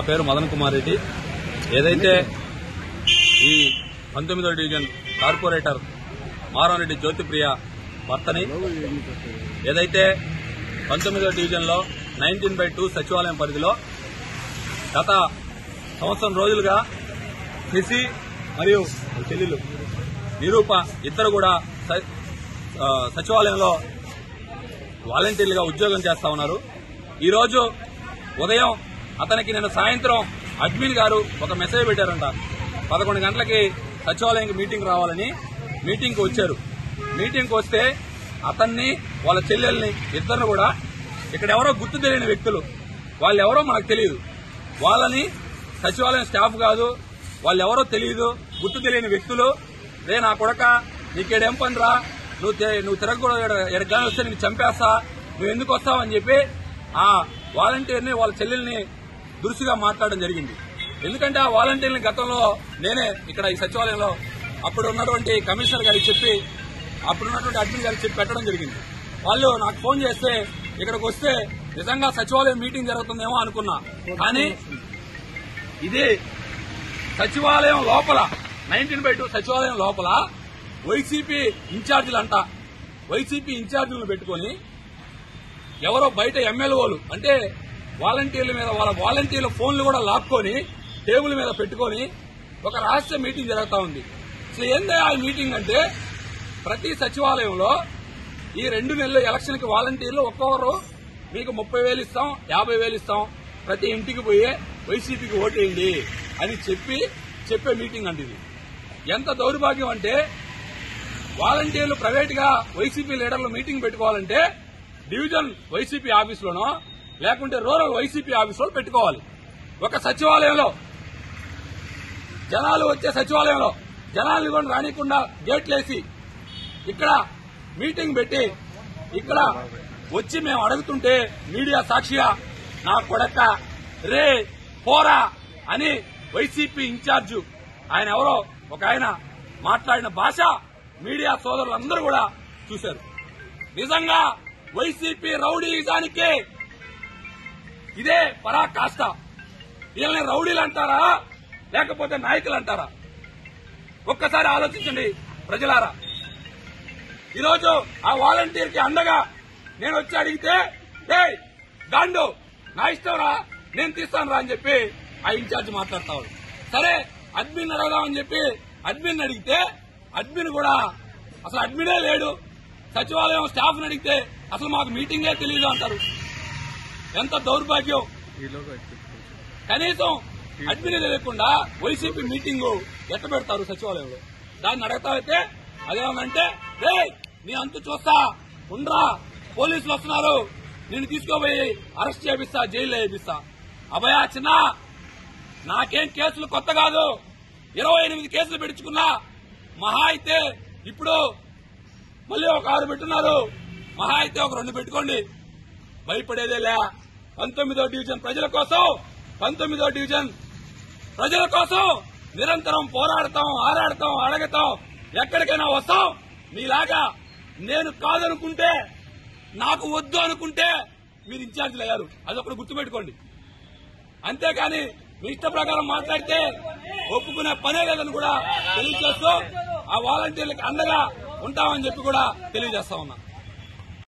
పేరు మదన్ కుమార్ రెడ్డి. ఏదైతే ఈ 19వ డివిజన్ కార్పొరేటర్ మారంరెడ్డి జ్యోతిప్రియ భర్తని ఏదైతే 19వ డివిజన్లో 19/2 సచివాలయం పరిధిలో గత సంవత్సరం రోజులుగా నిసి మరియు చెల్లెలు నిరూప ఇద్దరు కూడా సచివాలయంలో వాలంటీర్లుగా ఉద్యోగం చేస్తా ఉన్నారు. ఈరోజు ఉదయం అతనికి నేను సాయంత్రం అడ్మిన్ గారు ఒక మెసేజ్ పెట్టారంట. 11 గంటలకి సచివాలయానికి మీటింగ్ రావాలని మీటింగ్కి వచ్చారు. మీటింగ్కి వస్తే అతన్ని వాళ్ళ చెల్లెల్ని ఇద్దరు కూడా ఇక్కడ ఎవరో గుర్తు తెలియని వ్యక్తులు, వాళ్ళు ఎవరో మనకు తెలియదు, వాళ్ళని సచివాలయం స్టాఫ్ కాదు, వాళ్ళు ఎవరో తెలియదు, గుర్తు తెలియని వ్యక్తులు, రే నా కొడక నీకేడేం పని రా, నువ్వు తిరగకూడదు, ఎడగానే వస్తే నీకు చంపేస్తా, నువ్వు ఎందుకు వస్తావని చెప్పి ఆ వాలంటీర్ని వాళ్ళ చెల్లెల్ని దురుసుగా మాట్లాడడం జరిగింది. ఎందుకంటే ఆ వాలంటీర్ని గతంలో నేనే ఇక్కడ ఈ సచివాలయంలో అప్పుడు ఉన్నటువంటి కమిషనర్ గారికి చెప్పి, అప్పుడున్నటువంటి అడ్మిన్ గారికి చెప్పి పెట్టడం జరిగింది. వాళ్ళు నాకు ఫోన్ చేస్తే ఇక్కడికి వస్తే నిజంగా సచివాలయం మీటింగ్ జరుగుతుందేమో అనుకున్నా. కానీ ఇది సచివాలయం లోపల 19/2 సచివాలయం లోపల వైసీపీ ఇన్ఛార్జీలంట, వైసీపీ ఇన్ఛార్జీలను పెట్టుకుని ఎవరో బయట ఎమ్మెల్యేలు అంటే వాలంటీర్ల మీద వాళ్ళ వాలంటీర్ల ఫోన్లు కూడా లాక్కొని టేబుల్ మీద పెట్టుకుని ఒక రహస్య మీటింగ్ జరుగుతా ఉంది. అసలు ఏందే ఆ మీటింగ్ అంటే, ప్రతి సచివాలయంలో ఈ 2 నెలల ఎలక్షన్ కి వాలంటీర్లు ఒక్కొక్కరు మీకు 30,000 ఇస్తాం, 50,000 ఇస్తాం, ప్రతి ఇంటికి పోయి వైసీపీకి ఓటేయండి అని చెప్పే మీటింగ్ అంటే ఇది. ఎంత దౌర్భాగ్యం అంటే, వాలంటీర్లు ప్రైవేట్ గా వైసీపీ లీడర్లు మీటింగ్ పెట్టుకోవాలంటే డివిజన్ వైసీపీ ఆఫీసులోనో లేకుంటే రూరల్ వైసీపీ ఆఫీసులో పెట్టుకోవాలి. ఒక సచివాలయంలో జనాలు వచ్చే సచివాలయంలో జనాలు కూడా రానికుండా గేట్లేసి ఇక్కడ మీటింగ్ పెట్టి ఇక్కడ వచ్చి మేము అడుగుతుంటే మీడియా సాక్షిగా నా కొడక రే పోరా అని వైసీపీ ఇన్ఛార్జ్ ఆయన ఎవరో ఒక ఆయన మాట్లాడిన భాష మీడియా సోదరులందరూ కూడా చూశారు. నిజంగా వైసీపీ రౌడీజానికి ఇదే పరాకాష్ట. వీళ్ళని రౌడీలు అంటారా లేకపోతే నాయకులు అంటారా? ఒక్కసారి ఆలోచించండి ప్రజలారా. ఈరోజు ఆ వాలంటీర్ కి అండగా నేను వచ్చి అడిగితే గాండు నా ఇష్టం రా, నేను తీస్తాను రా అని చెప్పి ఆ ఇన్ఛార్జ్ మాట్లాడతాడు. సరే అడ్మిన్ అడగదామని చెప్పి అడ్మిన్ అడిగితే అడ్మిన్ కూడా అసలు అడ్మినే లేడు, సచివాలయం స్టాఫ్ అడిగితే అసలు మాకు మీటింగే తెలియదు అంటారు. ఎంత దౌర్భాగ్యం. కనీసం అడ్మిన్ తెలియకుండా వైసీపీ మీటింగ్ ఎట్ట పెడతారు సచివాలయంలో? దాన్ని అడగతావైతే అదేమంటే రే నీ అంతు చూస్తా ఉండ్రా, పోలీసులు వస్తున్నారు, నేను తీసుకోపోయి అరెస్ట్ చేపిస్తా, జైల్లో వేపిస్తా. అభయ చిన్న నాకేం కేసులు కొత్త కాదు, 28 కేసులు పెట్టుకున్నా, మహా అయితే ఇప్పుడు మళ్ళీ ఒక 6 పెట్టున్నారు, మహా అయితే ఒక 2 పెట్టుకోండి. భయపడేదేలే. 19వ డివిజన్ ప్రజల కోసం, 19వ డివిజన్ ప్రజల కోసం నిరంతరం పోరాడతాం, ఆరాడతాం, అడగతాం, ఎక్కడికైనా వస్తాం. మీలాగా నేను కాదనుకుంటే, నాకు వద్దు అనుకుంటే మీరు ఇన్ఛార్జీలు అయ్యారు, అదొకటి గుర్తుపెట్టుకోండి. అంతేకాని మీ ఇష్ట ప్రకారం మాట్లాడితే ఒప్పుకునే పనే లేదని కూడా తెలియజేస్తూ ఆ వాలంటీర్లకు అండగా ఉంటామని చెప్పి కూడా తెలియజేస్తా ఉన్నా.